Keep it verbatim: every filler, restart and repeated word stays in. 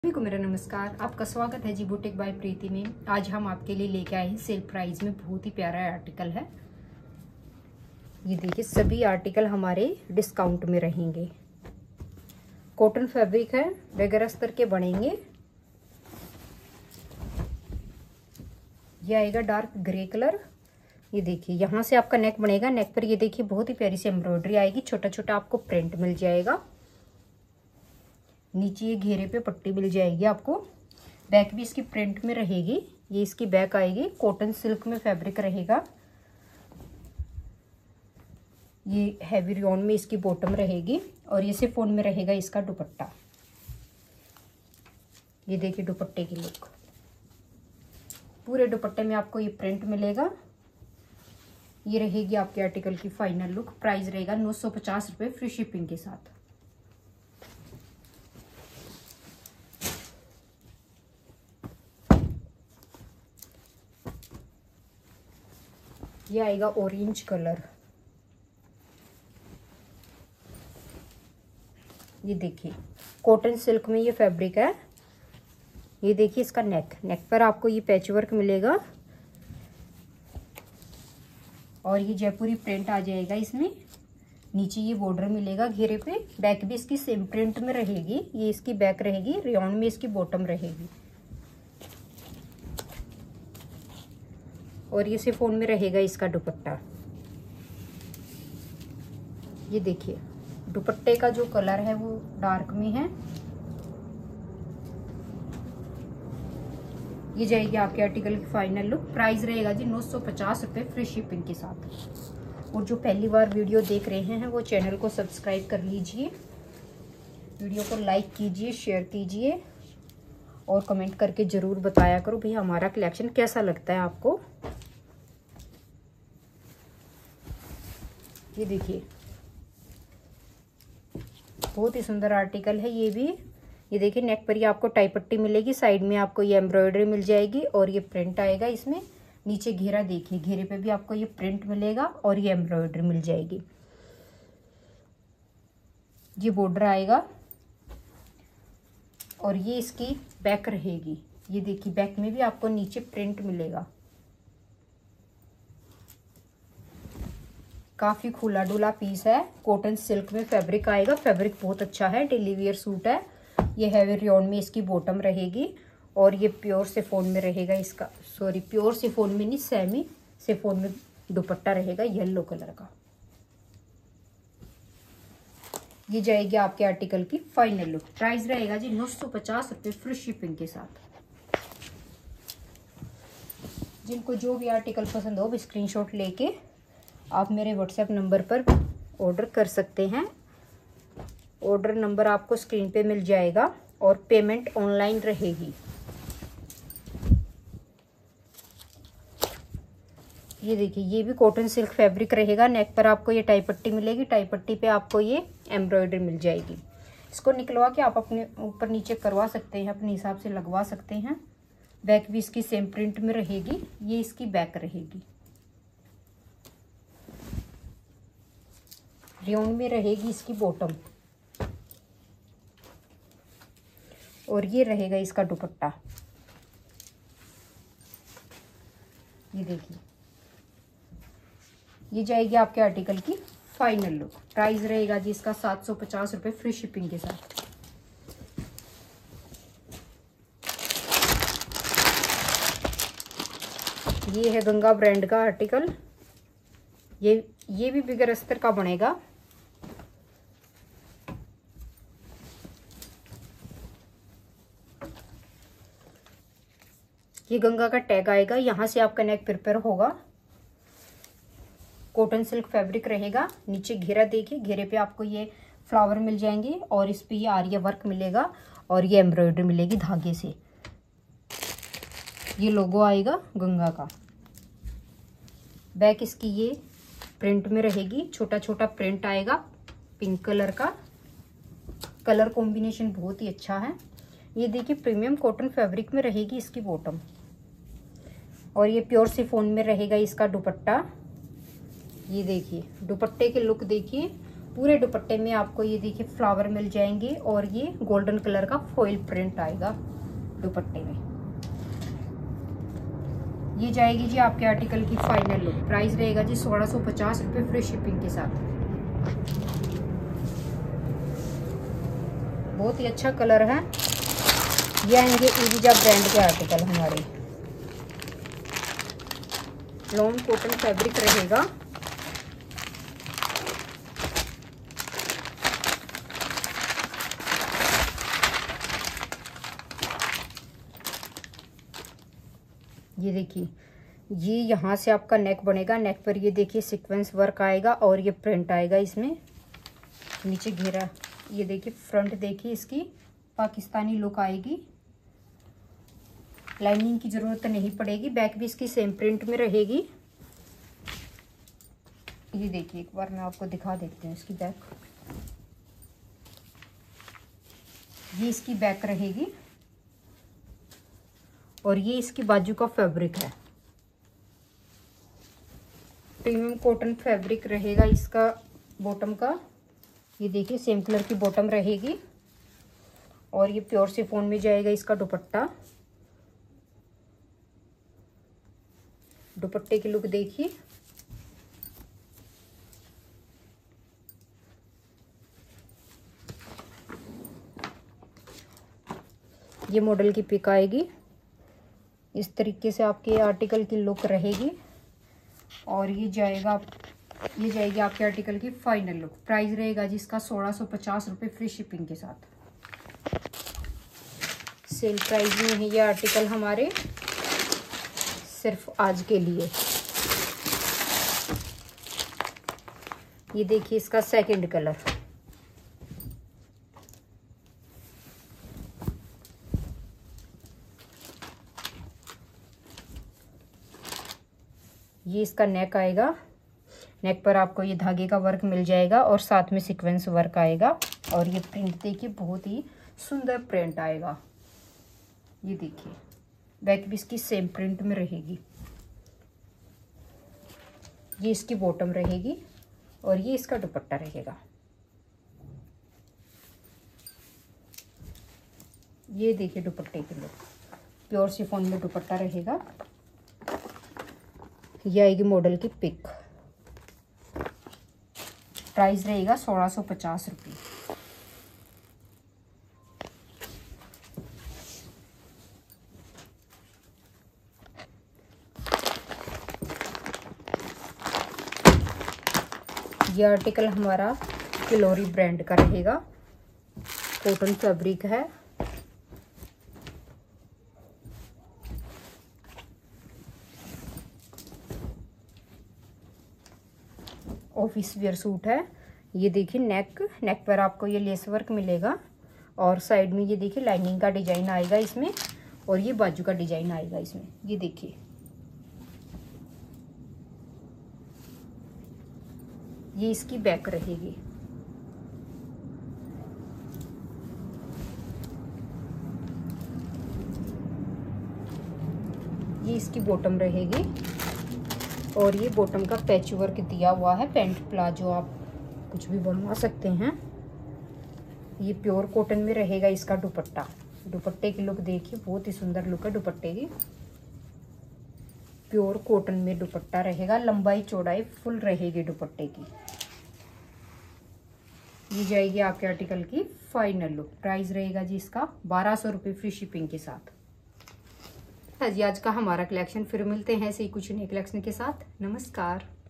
सभी को मेरा नमस्कार। आपका स्वागत है जी बुटीक बाय प्रीति में। आज हम आपके लिए लेके आए हैं सेल प्राइस में बहुत ही प्यारा आर्टिकल है। ये देखिए, सभी आर्टिकल हमारे डिस्काउंट में रहेंगे। कॉटन फैब्रिक है, बगैर अस्तर के बनेंगे। ये आएगा डार्क ग्रे कलर। ये देखिए, यहाँ से आपका नेक बनेगा। नेक पर ये देखिए बहुत ही प्यारी सी एम्ब्रॉयडरी आएगी। छोटा छोटा आपको प्रिंट मिल जाएगा। नीचे ये घेरे पे पट्टी मिल जाएगी आपको। बैक भी इसकी प्रिंट में रहेगी। ये इसकी बैक आएगी। कॉटन सिल्क में फैब्रिक रहेगा। ये हैवी रियॉन में इसकी बॉटम रहेगी और ये शिफॉन में रहेगा इसका दुपट्टा। ये देखिए दुपट्टे की लुक। पूरे दुपट्टे में आपको ये प्रिंट मिलेगा। ये रहेगी आपके आर्टिकल की फाइनल लुक। प्राइस रहेगा नौ सौ पचास रुपये फ्री शिपिंग के साथ। ये आएगा ऑरेंज कलर। ये देखिए कॉटन सिल्क में ये फैब्रिक है। ये देखिए इसका नेक नेक पर आपको ये पैच वर्क मिलेगा और ये जयपुरी प्रिंट आ जाएगा इसमें। नीचे ये बॉर्डर मिलेगा घेरे पे। बैक भी इसकी सेम प्रिंट में रहेगी। ये इसकी बैक रहेगी। रेयॉन में इसकी बॉटम रहेगी और ये शिफॉन में रहेगा इसका दुपट्टा। ये देखिए दुपट्टे का जो कलर है वो डार्क में है। ये जाएगी आपके आर्टिकल की फाइनल लुक। प्राइस रहेगा जी नौ सौ पचास रुपये फ्री शिपिंग के साथ। और जो पहली बार वीडियो देख रहे हैं वो चैनल को सब्सक्राइब कर लीजिए। वीडियो को लाइक कीजिए, शेयर कीजिए और कमेंट करके ज़रूर बताया करो भाई हमारा कलेक्शन कैसा लगता है आपको। ये देखिए बहुत ही सुंदर आर्टिकल है ये भी। ये देखिए नेक पर ये आपको टाई पट्टी मिलेगी। साइड में आपको ये एम्ब्रॉयडरी मिल जाएगी और ये प्रिंट आएगा इसमें। नीचे घेरा देखिए, घेरे पे भी आपको ये प्रिंट मिलेगा और ये एम्ब्रॉयडरी मिल जाएगी। ये बॉर्डर आएगा और ये इसकी बैक रहेगी। ये देखिए बैक में भी आपको नीचे प्रिंट मिलेगा। काफी खुला डुला पीस है। कॉटन सिल्क में फैब्रिक आएगा। फैब्रिक बहुत अच्छा है। डेली वेयर सूट है। ये हैवी रियॉन में इसकी बॉटम रहेगी और ये प्योर शिफॉन में रहेगा इसका। सॉरी प्योर शिफॉन में नहीं, सेमी शिफॉन में दुपट्टा रहेगा येलो कलर का। ये जाएगी आपके आर्टिकल की फाइनल लुक। प्राइस रहेगा जी नौ सौ पचास रुपये फ्री शिपिंग के साथ। जिनको जो भी आर्टिकल पसंद हो स्क्रीनशॉट लेके आप मेरे व्हाट्सएप नंबर पर ऑर्डर कर सकते हैं। ऑर्डर नंबर आपको स्क्रीन पे मिल जाएगा और पेमेंट ऑनलाइन रहेगी। ये देखिए ये भी कॉटन सिल्क फैब्रिक रहेगा। नेक पर आपको ये टाई पट्टी मिलेगी। टाई पट्टी पे आपको ये एम्ब्रॉयडरी मिल जाएगी। इसको निकलवा के आप अपने ऊपर नीचे करवा सकते हैं, अपने हिसाब से लगवा सकते हैं। बैक भी इसकी सेम प्रिंट में रहेगी। ये इसकी बैक रहेगी। रियॉन में रहेगी इसकी बॉटम और ये रहेगा इसका दुपट्टा। ये देखिए ये जाएगी आपके आर्टिकल की फाइनल लुक। प्राइस रहेगा जी इसका सात सौ पचास रुपये फ्री शिपिंग के साथ। ये है गंगा ब्रांड का आर्टिकल। ये ये भी बगैर अस्तर का बनेगा। ये गंगा का टैग आएगा। यहाँ से आपका नेक प्रिपेयर होगा। कॉटन सिल्क फैब्रिक रहेगा। नीचे घेरा देखिए, घेरे पे आपको ये फ्लावर मिल जाएंगे और इस पे ये आर्या वर्क मिलेगा और ये एम्ब्रॉयडरी मिलेगी धागे से। ये लोगो आएगा गंगा का। बैक इसकी ये प्रिंट में रहेगी। छोटा छोटा प्रिंट आएगा पिंक कलर का। कलर कॉम्बिनेशन बहुत ही अच्छा है। ये देखिए प्रीमियम कॉटन फैब्रिक में रहेगी इसकी बॉटम और ये प्योर शिफॉन में रहेगा इसका दुपट्टा। ये देखिए दुपट्टे के लुक देखिए पूरे दुपट्टे में आपको ये देखिए फ्लावर मिल जाएंगे और ये गोल्डन कलर का फॉइल प्रिंट आएगा दुपट्टे में। ये जाएगी जी आपके आर्टिकल की फाइनल लुक। प्राइस रहेगा जी सोलह सौ पचास रुपये फ्री शिपिंग के साथ। बहुत ही अच्छा कलर है। ये आएंगे इविजा ब्रांड के आर्टिकल हमारे। लॉन कॉटन फैब्रिक रहेगा। ये देखिए, ये यहाँ से आपका नेक बनेगा। नेक पर ये देखिए सीक्वेंस वर्क आएगा और ये प्रिंट आएगा इसमें। नीचे घेरा, ये देखिए फ्रंट देखिए इसकी पाकिस्तानी लुक आएगी। लाइनिंग की जरूरत नहीं पड़ेगी। बैक भी इसकी सेम प्रिंट में रहेगी। ये देखिए, एक बार मैं आपको दिखा देती हूँ इसकी बैक। ये इसकी बैक रहेगी और ये इसकी बाजू का फैब्रिक है। प्रीमियम कॉटन फैब्रिक रहेगा इसका बॉटम का। ये देखिए सेम कलर की बॉटम रहेगी और ये प्योर शिफॉन में जाएगा इसका दुपट्टा। दुपट्टे की लुक देखिए। ये मॉडल की पिक आएगी। इस तरीके से आपके आर्टिकल की लुक रहेगी और ये जाएगा ये जाएगी आपके आर्टिकल की फाइनल लुक। प्राइस रहेगा जिसका सोलह सौ पचास रुपये फ्री शिपिंग के साथ। सेल प्राइस में है ये आर्टिकल हमारे, सिर्फ आज के लिए। ये देखिए इसका सेकंड कलर। ये इसका नेक आएगा। नेक पर आपको ये धागे का वर्क मिल जाएगा और साथ में सीक्वेंस वर्क आएगा और ये प्रिंट देखिए बहुत ही सुंदर प्रिंट आएगा। ये देखिए बैक भी इसकी सेम प्रिंट में रहेगी। ये इसकी बॉटम रहेगी और ये इसका दुपट्टा रहेगा। ये देखिए दुपट्टे के लुक, प्योर शिफॉन में दुपट्टा रहेगा। ये आएगी मॉडल की पिक। प्राइस रहेगा सोलह सौ पचास रुपये। ये आर्टिकल हमारा किलोरी ब्रांड का रहेगा। कॉटन फैब्रिक है। ऑफिस वेयर सूट है। ये देखिए नेक नेक पर आपको ये लेस वर्क मिलेगा और साइड में ये देखिए लाइनिंग का डिजाइन आएगा इसमें और ये बाजू का डिजाइन आएगा इसमें। ये देखिए, ये इसकी बैक रहेगी। ये इसकी बॉटम रहेगी और ये बॉटम का पैच वर्क दिया हुआ है। पैंट प्लाजो आप कुछ भी बनवा सकते हैं। ये प्योर कॉटन में रहेगा इसका दुपट्टा। दुपट्टे की लुक देखिए, बहुत ही सुंदर लुक है दुपट्टे की। प्योर कॉटन में दुपट्टा रहेगा। लंबाई चौड़ाई फुल रहेगी दुपट्टे की। ये जाएगी आपके आर्टिकल की फाइनल लुक। प्राइस रहेगा जी इसका बारह सौ रुपये फ्री शिपिंग के साथ। जी आज का हमारा कलेक्शन। फिर मिलते हैं ऐसे ही कुछ नए कलेक्शन के साथ। नमस्कार।